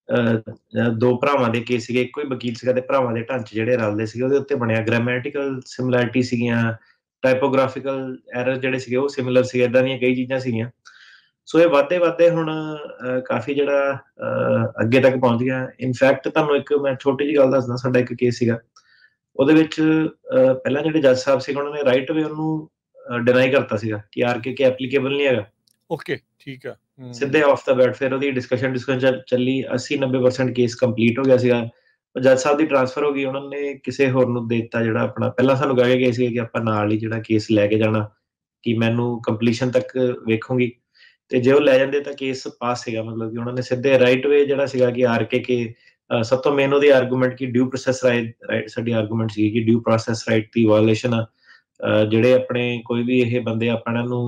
ਦੋ ਭਰਾਵਾਂ ਦੇ ਕੇਸ ਸੀਗੇ, ਇੱਕੋ ਹੀ ਵਕੀਲ ਸੀਗਾ ਤੇ ਭਰਾਵਾਂ ਦੇ ਢਾਂਚੇ ਜਿਹੜੇ ਰਲਦੇ ਸੀਗੇ ਉਹਦੇ ਉੱਤੇ ਬਣਿਆ। ਗ੍ਰਾਮੈਟੀਕਲ ਸਿਮਿਲੈਰਿਟੀ ਸੀਗੀਆਂ, ਟਾਈਪੋਗ੍ਰਾਫਿਕਲ ਐਰਰ ਜਿਹੜੇ ਸੀਗੇ ਉਹ ਸਿਮਿਲਰ ਸੀਗੇ, ਏਦਾਂ ਦੀਆਂ ਕਈ ਚੀਜ਼ਾਂ ਸੀਗੀਆਂ। ਸੋ ਇਹ ਵੱਧਦੇ ਹੁਣ ਕਾਫੀ ਜਿਹੜਾ ਅੱਗੇ ਤੱਕ ਪਹੁੰਚ ਗਿਆ। ਇਨਫੈਕਟ ਤੁਹਾਨੂੰ ਇੱਕ ਮੈਂ ਛੋਟੀ ਜਿਹੀ ਗੱਲ ਦੱਸਦਾ, ਸਾਡਾ ਇੱਕ ਕੇਸ ਸੀਗਾ ਉਹਦੇ ਵਿੱਚ ਪਹਿਲਾਂ ਜਿਹੜੇ ਜੱਜ ਸਾਹਿਬ ਸੀਗੇ ਉਹਨਾਂ ਨੇ ਰਾਈਟ ਵੇ ਉਹਨੂੰ ਡਿਨਾਈ ਕਰਤਾ ਸੀਗਾ ਕਿ RKK ਐਪਲੀਕੇਬਲ ਨਹੀਂ ਹੈਗਾ। ਓਕੇ, ਠੀਕ ਆ, ਸਿੱਧੇ ਆਫ ਦਾ ਬੈਟ। ਫਿਰ ਉਹਦੀ ਡਿਸਕਸ਼ਨ ਚੱਲੀ, 80-90% ਕੇਸ ਕੰਪਲੀਟ ਹੋ ਗਿਆ ਸੀਗਾ। ਜੱਜ ਸਾਹਿਬ ਦੀ ਟ੍ਰਾਂਸਫਰ ਹੋ ਗਈ, ਉਹਨਾਂ ਨੇ ਕਿਸੇ ਹੋਰ ਨੂੰ ਦੇ ਦਿੱਤਾ ਜਿਹੜਾ ਆਪਣਾ ਪਹਿਲਾਂ ਸਾਨੂੰ ਕਹਿ ਕੇ ਗਏ ਸੀ ਕਿ ਆਪਾਂ ਨਾਲ ਹੀ ਜਿਹੜਾ ਕੇਸ ਲੈ ਕੇ ਜਾਣਾ ਕਿ ਮੈਨੂੰ ਕੰਪਲੀਸ਼ਨ ਤੱਕ ਵੇਖੂਗੀ, ਤੇ ਜੇ ਉਹ ਲੈ ਜਾਂਦੇ ਤਾਂ ਕੇਸ ਪਾਸ ਸੀਗਾ। ਮਤਲਬ ਕਿ ਉਹਨਾਂ ਨੇ ਸਿੱਧੇ ਰਾਈਟ ਵੇ ਜਿਹੜਾ ਸੀਗਾ ਕਿ RKK ਸਭ ਤੋਂ ਮੇਨ ਉਹਦੀ ਆਰਗੂਮੈਂਟ ਕਿ ਡਿਊ ਪ੍ਰੋਸੈਸ ਰਾਈਟ, ਸਾਡੀ ਆਰਗੂਮੈਂਟ ਸੀ ਕਿ ਡਿਊ ਪ੍ਰੋਸੈਸ ਰਾਈਟ ਦੀ ਵਾਇਓਲੇਸ਼ਨ ਆ ਜਿਹੜੇ ਆਪਣੇ ਕੋਈ ਵੀ ਇਹ ਬੰਦੇ ਆਪਾਂ ਨੂੰ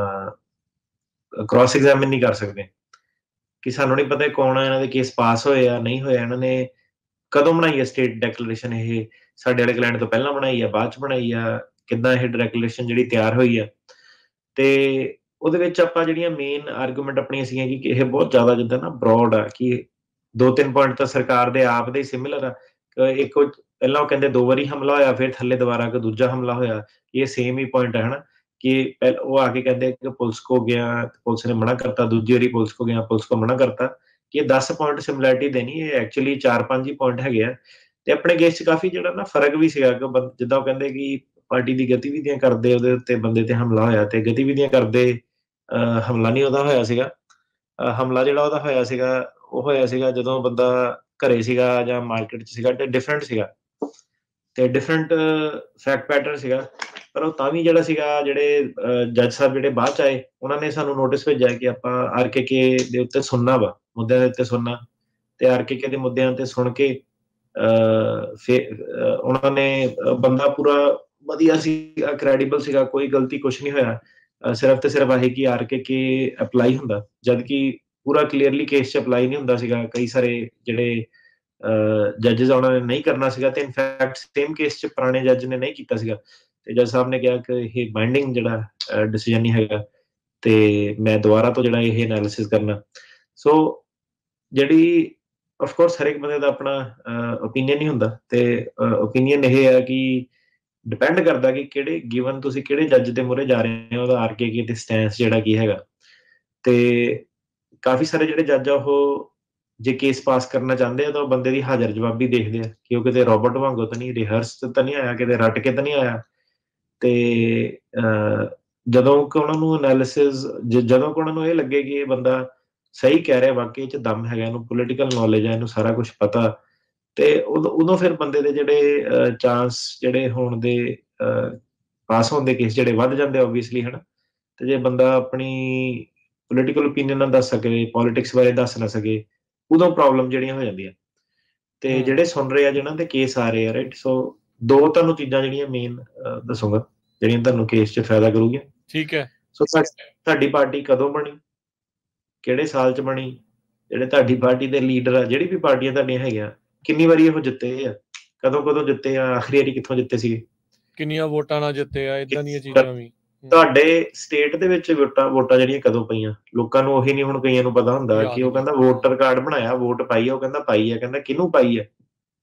ਕ੍ਰਾਸ ਐਗਜ਼ਾਮਿਨ ਨਹੀਂ ਕਰ ਸਕਦੇ ਕਿ ਸਾਨੂੰ ਨਹੀਂ ਪਤਾ ਕੌਣ ਆ, ਇਹਨਾਂ ਦੇ ਕੇਸ ਪਾਸ ਹੋਏ ਆ ਨਹੀਂ ਹੋਇਆ, ਇਹਨਾਂ ਨੇ ਕਦੋਂ ਬਣਾਈ ਹੈ ਸਟੇਟ ਡੈਕਲੇਰੇਸ਼ਨ, ਇਹ ਸਾਡੇ ਵਾਲੇ ਕਲਾਇੰਟ ਤੋਂ ਪਹਿਲਾਂ ਬਣਾਈ ਆ ਬਾਅਦ ਚ ਬਣਾਈ ਆ, ਕਿੱਦਾਂ ਇਹ ਡੈਕਲੇਰੇਸ਼ਨ ਜਿਹੜੀ ਤਿਆਰ ਹੋਈ ਆ। ਤੇ ਉਹਦੇ ਵਿੱਚ ਆਪਾਂ ਜਿਹੜੀਆਂ ਮੇਨ ਆਰਗੂਮੈਂਟ ਆਪਣੀਆਂ ਸੀਗੀਆਂ ਕਿ ਇਹ ਬਹੁਤ ਜ਼ਿਆਦਾ ਜਿੱਦਾਂ ਨਾ ਬਰੋਡ ਆ, ਕਿ 2-3 ਪੁਆਇੰਟ ਤਾਂ ਸਰਕਾਰ ਦੇ ਆਪ ਦੇ ਸਿਮਿਲਰ ਆ। ਇੱਕ ਪਹਿਲਾਂ ਉਹ ਕਹਿੰਦੇ 2 ਵਾਰੀ ਹਮਲਾ ਹੋਇਆ, ਫਿਰ ਥੱਲੇ ਦੁਬਾਰਾ ਕੋਈ ਦੂਜਾ ਹਮਲਾ ਹੋਇਆ, ਇਹ ਸੇਮ ਹੀ ਪੁਆਇੰਟ ਹੈ ਹਨਾ, ਕਿ ਉਹ ਆ ਕੇ ਕਹਿੰਦੇ ਕਿ ਪੁਲਿਸ ਕੋ ਗਿਆ, ਪੁਲਿਸ ਨੇ ਮਨਾ ਕਰਤਾ, ਦੂਜੀ ਵਾਰੀ ਪੁਲਿਸ ਕੋ ਗਿਆ, ਪੁਲਿਸ ਕੋ ਮਨਾ ਕਰਤਾ, ਕਿ ਇਹ 10 ਪੁਆਇੰਟ ਸਿਮਿਲੈਰਿਟੀ ਦੇਣੀ, ਇਹ ਐਕਚੁਅਲੀ 4-5 ਹੀ ਪੁਆਇੰਟ ਹੈਗੇ ਆ। ਤੇ ਆਪਣੇ ਕੇਸ 'ਚ ਕਾਫੀ ਜਿਹੜਾ ਨਾ ਫਰਕ ਵੀ ਸੀਗਾ ਕਿ ਜਿੱਦਾਂ ਉਹ ਕਹਿੰਦੇ ਕਿ ਪਾਰਟੀ ਦੀ ਗਤੀਵਿਧੀਆਂ ਕਰਦੇ ਉਹਦੇ ਉੱਤੇ ਬੰਦੇ ਤੇ ਹਮਲਾ ਹੋਇਆ, ਤੇ ਗਤੀਵਿਧੀਆਂ ਕਰਦੇ ਹਮਲਾ ਨਹੀਂ ਉਹਦਾ ਹੋਇਆ ਸੀਗਾ। ਹਮਲਾ ਜਿਹੜਾ ਉਹਦਾ ਹੋਇਆ ਸੀਗਾ ਉਹ ਹੋਇਆ ਸੀਗਾ ਜਦੋਂ ਬੰਦਾ ਘਰੇ ਸੀਗਾ ਜਾਂ ਮਾਰਕੀਟ 'ਚ ਸੀਗਾ, ਤੇ ਡਿਫਰੈਂਟ ਸੀਗਾ ਤੇ ਡਿਫਰੈਂਟ ਫੈਕਟ ਪੈਟਰਨ ਸੀਗਾ। ਪਰ ਉਹ ਤਾਂ ਵੀ ਜਿਹੜਾ ਸੀਗਾ, ਜਿਹੜੇ ਜੱਜ ਸਾਹਿਬ ਜਿਹੜੇ ਬਾਅਦ ਚ ਆਏ, ਉਹਨਾਂ ਨੇ ਸਾਨੂੰ ਨੋਟਿਸ ਭੇਜਿਆ ਕਿ ਆਪਾਂ RKK ਦੇ ਉੱਤੇ ਸੁਣਨਾ ਵਾ, ਮੁੱਦਿਆਂ ਦੇ ਉੱਤੇ ਸੁਣਨਾ, ਤੇ RKK ਦੇ ਮੁੱਦਿਆਂ ਤੇ ਸੁਣ ਕੇ ਫਿਰ ਉਹਨਾਂ ਨੇ ਬੰਦਾ ਪੂਰਾ ਵਧੀਆ ਸੀਗਾ, ਕ੍ਰੈਡੀਬਲ ਸੀਗਾ, ਕੋਈ ਗਲਤੀ ਕੁਛ ਨਹੀਂ ਹੋਇਆ, ਸਿਰਫ ਤੇ ਸਿਰਫ ਆਹੀ ਕਿ RKK ਅਪਲਾਈ ਹੁੰਦਾ, ਜਦ ਕਿ ਪੂਰਾ ਕਲੀਅਰਲੀ ਕੇਸ 'ਚ ਅਪਲਾਈ ਨਹੀਂ ਹੁੰਦਾ ਸੀਗਾ। ਕਈ ਸਾਰੇ ਜਿਹੜੇ ਜੱਜਿਸ ਉਹਨਾਂ ਨੇ ਨਹੀਂ ਕਰਨਾ ਸੀਗਾ, ਤੇ ਇਨਫੈਕਟ ਸੇਮ ਕੇਸ 'ਚ ਪੁਰਾਣੇ ਜੱਜ ਨੇ ਨਹੀਂ ਕੀਤਾ ਸੀਗਾ, ਤੇ ਜੱਜ ਸਾਹਿਬ ਨੇ ਕਿਹਾ ਕਿ ਇਹ ਬਾਈਂਡਿੰਗ ਜਿਹੜਾ ਡਿਸੀਜਨ ਨਹੀਂ ਹੈਗਾ, ਤੇ ਮੈਂ ਦੁਬਾਰਾ ਤੋਂ ਜਿਹੜਾ ਇਹ ਐਨਾਲਿਸਿਸ ਕਰਨਾ। ਸੋ ਜਿਹੜੀ ਆਫ ਕੋਰਸ ਹਰ ਇੱਕ ਬੰਦੇ ਦਾ ਆਪਣਾ ਓਪੀਨੀਅਨ ਹੀ ਹੁੰਦਾ, ਤੇ ਓਪੀਨੀਅਨ ਇਹ ਹੈ ਕਿ ਡਿਪੈਂਡ ਕਰਦਾ ਕਿ ਕਿਹੜੇ ਗਿਵਨ ਤੁਸੀਂ ਕਿਹੜੇ ਜੱਜ ਦੇ ਮੂਹਰੇ ਜਾ ਰਹੇ ਹੋ, ਉਹਦਾ RKK ਤੇ ਸਟੈਂਸ ਜਿਹੜਾ ਕੀ ਹੈਗਾ। ਤੇ ਕਾਫੀ ਸਾਰੇ ਜਿਹੜੇ ਜੱਜ ਆ ਉਹ ਜੇ ਕੇਸ ਪਾਸ ਕਰਨਾ ਚਾਹੁੰਦੇ ਆ ਤਾਂ ਉਹ ਬੰਦੇ ਦੀ ਹਾਜ਼ਰ ਜਵਾਬੀ ਦੇਖਦੇ ਆ ਕਿ ਉਹ ਕਿਤੇ ਰੋਬੋਟ ਵਾਂਗੂ ਤਾਂ ਨਹੀਂ, ਰਿਹਰਸ ਤਾਂ ਨਹੀਂ ਆਇਆ, ਕਿਤੇ ਰੱਟ ਕੇ ਤਾਂ ਨਹੀਂ ਆਇਆ। ਤੇ ਜਦੋਂ ਕਿ ਉਹਨਾਂ ਨੂੰ ਐਨਾਲਿਸਿਸ, ਜਦੋਂ ਕਿ ਉਹਨਾਂ ਨੂੰ ਇਹ ਲੱਗੇ ਕਿ ਇਹ ਬੰਦਾ ਸਹੀ ਕਹਿ ਰਿਹਾ, ਵਾਕਈ ਚ ਦਮ ਹੈਗਾ, ਇਹਨੂੰ ਪੋਲੀਟੀਕਲ ਨੌਲੇਜ ਹੈ, ਇਹਨੂੰ ਸਾਰਾ ਕੁਝ ਪਤਾ, ਤੇ ਉਦੋਂ ਫਿਰ ਬੰਦੇ ਦੇ ਜਿਹੜੇ ਚਾਂਸ ਜਿਹੜੇ ਹੋਣ ਦੇ ਪਾਸ ਹੋਣ ਦੇ ਕੇਸ ਜਿਹੜੇ ਵੱਧ ਜਾਂਦੇ ਓਬਵੀਅਸਲੀ ਹਨਾ। ਤੇ ਜੇ ਬੰਦਾ ਆਪਣੀ ਪੋਲੀਟੀਕਲ ਓਪੀਨੀਅਨ ਨਾ ਦੱਸ ਸਕੇ, ਪੋਲਿਟਿਕਸ ਬਾਰੇ ਦੱਸ ਨਾ ਸਕੇ, ਉਦੋਂ ਪ੍ਰੋਬਲਮ ਜਿਹੜੀਆਂ ਹੋ ਜਾਂਦੀਆਂ। ਤੇ ਜਿਹੜੇ ਸੁਣ ਰਹੇ ਆ, ਜਿਹਨਾਂ ਦੇ ਕੇਸ ਆ ਰਹੇ ਆ, ਰਾਈਟ, ਸੋ 2 ਤੁਹਾਨੂੰ ਚੀਜ਼ਾਂ ਜਿਹੜੀਆਂ ਮੇਨ ਦੱਸੂਗਾ ਜਿਹੜੀਆਂ ਤੁਹਾਨੂੰ ਕੇਸ 'ਚ ਫਾਇਦਾ ਕਰੂਗੀਆਂ। ਠੀਕ ਹੈ। ਸੋ ਤੁਹਾਡੀ ਪਾਰਟੀ ਕਦੋਂ ਬਣੀ, ਕਿਹੜੇ ਸਾਲ 'ਚ ਬਣੀ, ਜਿਹੜੇ ਤੁਹਾਡੀ ਪਾਰਟੀ ਦੇ ਲੀਡਰ ਆ, ਜਿਹੜੀ ਵੀ ਪਾਰਟੀਆਂ ਤੁਹਾਡੀਆਂ ਹੈਗੀਆਂ, ਕਿੰਨੀ ਵਾਰੀ ਉਹ ਜਿੱਤੇ ਆ, ਕਦੋਂ ਜਿੱਤੇ ਆ, ਆਖਰੀ ਵਾਰੀ ਕਿੱਥੋਂ ਜਿੱਤੇ ਸੀਗੇ, ਕਿੰਨੀਆਂ ਵੋਟਾਂ ਨਾਲ ਜਿੱਤੇ ਆ, ਇਦਾਂ ਦੀਆਂ ਚੀਜ਼ਾਂ ਵੀ। ਤੁਹਾਡੇ ਸਟੇਟ ਦੇ ਵਿੱਚ ਵੋਟਾਂ ਜਿਹੜੀਆਂ ਕਦੋਂ ਪਈਆਂ, ਲੋਕਾਂ ਨੂੰ ਉਹੀ ਨਹੀਂ, ਹੁਣ ਕਈਆਂ ਨੂੰ ਪਤਾ ਹੁੰਦਾ ਕਿ ਉਹ ਕਹਿੰਦਾ ਵੋਟਰ ਕਾਰਡ ਬਣਾਇਆ, ਵੋਟ ਪਾਈ ਆ, ਉਹ ਕਹਿੰਦਾ ਪਾਈ ਆ, ਕਹਿੰਦਾ ਕਿਹਨੂੰ ਪਾਈ ਆ,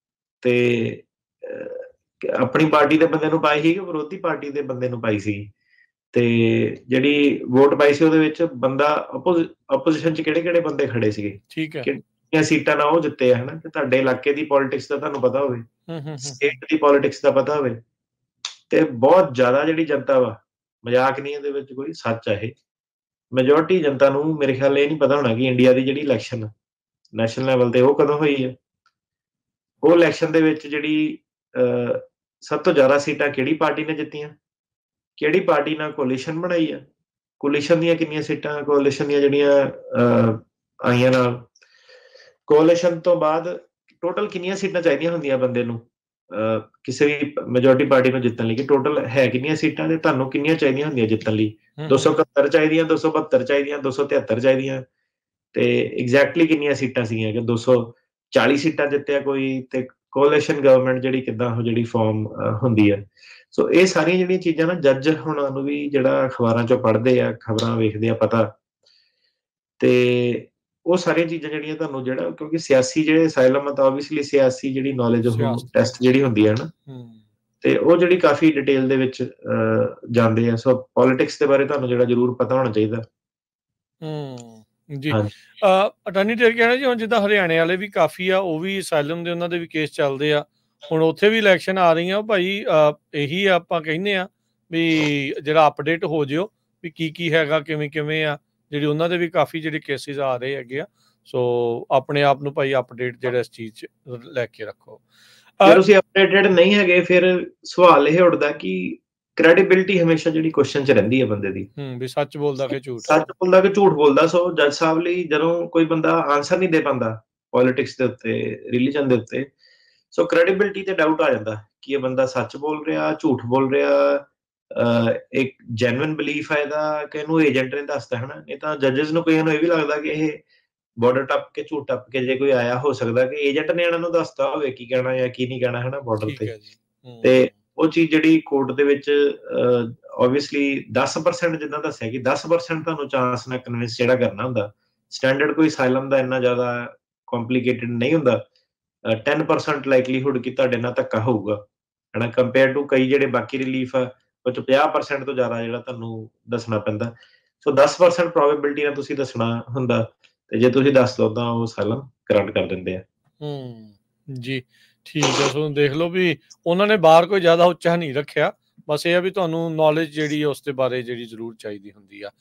ਤੇ ਆਪਣੀ ਪਾਰਟੀ ਦੇ ਬੰਦੇ ਨੂੰ ਪਾਈ ਸੀ ਕਿ ਵਿਰੋਧੀ ਪਾਰਟੀ ਦੇ ਬੰਦੇ ਨੂੰ ਪਾਈ ਸੀ। ਤੇ ਜਿਹੜੀ ਵੋਟ ਪਾਈ ਸੀ ਉਹਦੇ ਵਿੱਚ ਬੰਦਾ ਆਪੋਜੀਸ਼ਨ 'ਚ ਕਿਹੜੇ ਬੰਦੇ ਖੜੇ ਸੀਗੇ, ਠੀਕ ਹੈ, ਕਿੰਨੀਆਂ ਸੀਟਾਂ ਨਾਲ ਉਹ ਜਿੱਤੇ ਆ ਹਨਾ। ਤੇ ਤੁਹਾਡੇ ਇਲਾਕੇ ਦੀ ਪੋਲਿਟਿਕਸ ਦਾ ਤੁਹਾਨੂੰ ਪਤਾ ਹੋਵੇ, ਸਟੇਟ ਦੀ ਪੋਲਿਟਿਕਸ ਦਾ ਪਤਾ ਹੋਵੇ, ਤੇ ਬਹੁਤ ਜ਼ਿਆਦਾ ਜਿਹੜੀ ਜਨਤਾ ਵਾ, ਮਜ਼ਾਕ ਨਹੀਂ ਇਹਦੇ ਵਿੱਚ ਕੋਈ, ਸੱਚ ਆ ਇਹ, ਮੈਜੋਰਟੀ ਜਨਤਾ ਨੂੰ ਮੇਰੇ ਖਿਆਲ ਇਹ ਨਹੀਂ ਪਤਾ ਹੋਣਾ ਕਿ ਇੰਡੀਆ ਦੀ ਜਿਹੜੀ ਇਲੈਕਸ਼ਨ ਨੈਸ਼ਨਲ ਲੈਵਲ ਤੇ ਉਹ ਕਦੋਂ ਹੋਈ ਹੈ। ਉਹ ਇਲੈਕਸ਼ਨ ਦੇ ਵਿੱਚ ਜਿਹੜੀ ਸਭ ਤੋਂ ਜ਼ਿਆਦਾ ਸੀਟਾਂ ਕਿਹੜੀ ਪਾਰਟੀ ਨੇ ਜਿੱਤੀਆਂ, ਕਿਹੜੀ ਪਾਰਟੀ ਨਾਲ ਕੋਲੀਸ਼ਨ ਬਣਾਈ ਆ, ਕੋਲੀਸ਼ਨ ਦੀਆਂ ਕਿੰਨੀਆਂ ਸੀਟਾਂ, ਕੋਲੀਸ਼ਨ ਦੀਆਂ ਜਿਹੜੀਆਂ ਆਈਆਂ ਨਾਲ, ਕੋਲੀਸ਼ਨ ਤੋਂ ਬਾਅਦ ਟੋਟਲ ਕਿੰਨੀਆਂ ਸੀਟਾਂ ਚਾਹੀਦੀਆਂ ਹੁੰਦੀਆਂ ਬੰਦੇ ਨੂੰ ਕਿਸੇ ਵੀ ਮੈਜੋਰਟੀ ਪਾਰਟੀ ਨੂੰ ਜਿੱਤਣ ਲਈ, ਕਿ ਟੋਟਲ ਹੈ ਕਿੰਨੀਆਂ ਸੀਟਾਂ ਤੇ ਤੁਹਾਨੂੰ ਕਿੰਨੀਆਂ ਚਾਹੀਦੀਆਂ ਹੁੰਦੀਆਂ ਜਿੱਤਣ ਲਈ, 271 ਚਾਹੀਦੀਆਂ, 272 ਚਾਹੀਦੀਆਂ, 273 ਚਾਹੀਦੀਆਂ, ਤੇ ਐਗਜ਼ੈਕਟਲੀ ਕਿੰਨੀਆਂ ਸੀਟਾਂ ਸੀਗੀਆਂ ਕਿ 240 ਸੀਟਾਂ ਜਿੱਤਿਆ ਕੋਈ, ਤੇ ਕੋਲੀਸ਼ਨ ਗਵਰਨਮੈਂਟ ਜਿਹੜੀ ਕਿੱਦਾਂ ਉਹ ਜਿਹੜੀ ਫਾਰਮ ਹੁੰਦੀ ਹੈ। ਸੋ ਇਹ ਸਾਰੀਆਂ ਜਿਹੜੀਆਂ ਚੀਜ਼ਾਂ ਨਾ ਜੱਜ ਹੁਣਾਂ ਨੂੰ ਵੀ ਜਿਹੜਾ ਅਖਬਾਰਾਂ ਚੋਂ ਪੜ੍ਹਦੇ ਆ, ਖਬਰਾਂ ਵੇਖਦੇ ਆ, ਪਤਾ, ਤੇ ਉਹ ਸਾਰੀਆਂ ਚੀਜ਼ਾਂ ਜਿਹੜੀਆਂ ਤੁਹਾਨੂੰ ਜਿਹੜਾ, ਕਿਉਂਕਿ ਸਿਆਸੀ ਜਿਹੜੇ ਅਸਾਈਲਮ ਆ ਤਾਂ ਆਬਵੀਅਸਲੀ ਸਿਆਸੀ ਜਿਹੜੀ ਨੌਲੇਜ ਉਹ ਟੈਸਟ ਜਿਹੜੀ ਹੁੰਦੀ ਹੈ ਨਾ, ਤੇ ਉਹ ਜਿਹੜੀ ਕਾਫੀ ਡਿਟੇਲ ਦੇ ਵਿੱਚ ਜਾਂਦੇ ਆ। ਸੋ ਪੋਲਿਟਿਕਸ ਦੇ ਬਾਰੇ ਤੁਹਾਨੂੰ ਜਿਹੜਾ ਜ਼ਰੂਰ ਪਤਾ ਹੋਣਾ ਚਾਹੀਦਾ। ਜੀ ਅਟਾਰਨੀ ਜਨਰਲ ਕਹਿਣਾ ਜੀ, ਹੁਣ ਜਿੱਦਾਂ ਹਰਿਆਣੇ ਵਾਲੇ ਵੀ ਕਾਫੀ ਆ, ਉਹ ਵੀ ਅਸਾਈਲਮ ਦੇ ਉਹਨਾਂ ਦੇ ਵੀ ਕੇਸ ਚੱਲਦੇ ਆ, ਹੁਣ ਉੱਥੇ ਵੀ ਇਲੈਕਸ਼ਨ ਆ ਰਹੀਆਂ ਭਾਈ, ਇਹੀ ਆਪਾਂ ਕਹਿੰਦੇ ਆ ਵੀ ਜਿਹੜਾ ਅਪਡੇਟ ਹੋ ਜਿਓ ਵੀ ਕੀ ਹੈਗਾ, ਕਿਵੇਂ ਆ, ਜਿਹੜੀ ਉਹਨਾਂ ਦੇ ਵੀ ਕਾਫੀ ਜਿਹੜੇ ਕੇਸਿਸ ਆ ਰਹੇ ਹੈਗੇ ਆ। ਸੋ ਆਪਣੇ ਆਪ ਨੂੰ ਭਾਈ ਅਪਡੇਟ ਜਿਹੜਾ ਇਸ ਚੀਜ਼ 'ਚ ਲੈ ਕੇ ਰੱਖੋ। ਜੇ ਤੁਸੀਂ ਅਪਡੇਟਡ ਨਹੀਂ ਹੈਗੇ, ਫਿਰ ਸਵਾਲ ਇਹ ਉੱਠਦਾ ਕਿ ਕ੍ਰੈਡੀਬਿਲਿਟੀ ਹਮੇਸ਼ਾ ਜਿਹੜੀ ਕੁਐਸਚਨ 'ਚ ਰਹਿੰਦੀ ਹੈ ਬੰਦੇ ਦੀ, ਵੀ ਸੱਚ ਬੋਲਦਾ ਕਿ ਝੂਠ, ਸੱਚ ਬੋਲਦਾ ਕਿ ਝੂਠ ਬੋਲਦਾ। ਸੋ ਜੱਜ ਸਾਹਿਬ ਲਈ ਜਦੋਂ ਕੋਈ ਬੰਦਾ ਆਨਸਰ ਨਹੀਂ ਦੇ ਪਾਉਂਦਾ ਪੋਲਿਟਿਕਸ ਦੇ ਉੱਤੇ, ਰਿਲੀਜਨ ਦੇ ਉੱਤੇ, ਸੋ ਕ੍ਰੈਡੀਬਿਲਿਟੀ ਤੇ ਡਾਊਟ ਆ ਜਾਂਦਾ ਕਿ ਇਹ ਬੰਦਾ ਸੱਚ ਬੋਲ ਰਿਹਾ, ਝੂਠ ਬੋਲ ਰਿਹਾ, ਇੱਕ ਜੈਨੂਇਨ ਬਲੀਫ ਹੈ ਇਹਦਾ ਕਿ ਇਹਨੂੰ ਏਜੰਟ ਨੇ ਦੱਸਤਾ ਹਨਾ। ਇਹ ਤਾਂ ਜੱਜਸ ਨੂੰ ਕਈਆਂ ਨੂੰ ਇਹ ਵੀ ਲੱਗਦਾ ਕਿ ਇਹ ਬਾਰਡਰ ਟੱਪ ਕੇ ਝੂਠ ਟੱਪ ਕੇ ਜੇ ਕੋਈ ਆਇਆ ਹੋ ਸਕਦਾ ਕਿ ਏਜੰਟ ਨੇ ਇਹਨਾਂ ਨੂੰ ਦੱਸਤਾ ਹੋਵੇ ਕੀ ਕਹਿਣਾ ਜਾਂ ਕੀ ਨਹੀਂ ਕਹਿਣਾ ਹਨਾ ਬਾਰਡਰ ਤੇ ਉਹ ਚੀਜ਼ ਜਿਹੜੀ ਕੋਰਟ ਦੇ ਵਿੱਚ ਓਬਵੀਅਸਲੀ 10% ਜਿੱਦਾਂ ਦੱਸਿਆ ਕਿ 10% ਤੁਹਾਨੂੰ ਚਾਂਸ ਨਾਲ ਕਨਵਿੰਸ ਜਿਹੜਾ ਕਰਨਾ ਹੁੰਦਾ। ਸਟੈਂਡਰਡ ਕੋਈ ਸਾਇਲਮ ਦਾ ਇੰਨਾ ਜ਼ਿਆਦਾ ਕੰਪਲਿਕੇਟਡ ਨਹੀਂ ਹੁੰਦਾ। 10% ਲਾਈਕਲੀਹੁੱਡ ਕਿ ਤੁਹਾਡੇ ਨਾਲ ਧੱਕਾ ਹੋਊਗਾ ਹਨਾ, ਕੰਪੇਅਰ ਟੂ ਕਈ ਜਿਹੜੇ ਬਾਕੀ ਰਿਲੀਫ ਆ ਉਹ 'ਚ 50% ਤੋਂ ਜ਼ਿਆਦਾ ਜਿਹੜਾ ਤੁਹਾਨੂੰ ਦੱਸਣਾ ਪੈਂਦਾ। ਸੋ 10% ਪ੍ਰੋਬੇਬਿਲਿਟੀ ਨਾਲ ਤੁਸੀਂ ਦੱਸਣਾ ਹੁੰਦਾ ਤੇ ਜੇ ਤੁਸੀਂ ਦੱਸ ਦਿਓ ਤਾਂ ਉਹ ਸਾਇਲਮ ਗ੍ਰਾਂਟ ਕਰ ਦਿੰਦੇ ਆ। ਜੀ ਠੀਕ ਹੈ। ਸੋ ਦੇਖ ਲਓ ਵੀ ਉਹਨਾਂ ਨੇ ਬਾਹਰ ਕੋਈ ਜ਼ਿਆਦਾ ਉੱਚਾ ਨਹੀਂ ਰੱਖਿਆ, ਬਸ ਇਹ ਆ ਵੀ ਤੁਹਾਨੂੰ ਨੌਲੇਜ ਜਿਹੜੀ ਉਸ ਦੇ ਬਾਰੇ ਜਿਹੜੀ ਜ਼ਰੂਰ ਚਾਹੀਦੀ ਹੁੰਦੀ ਆ।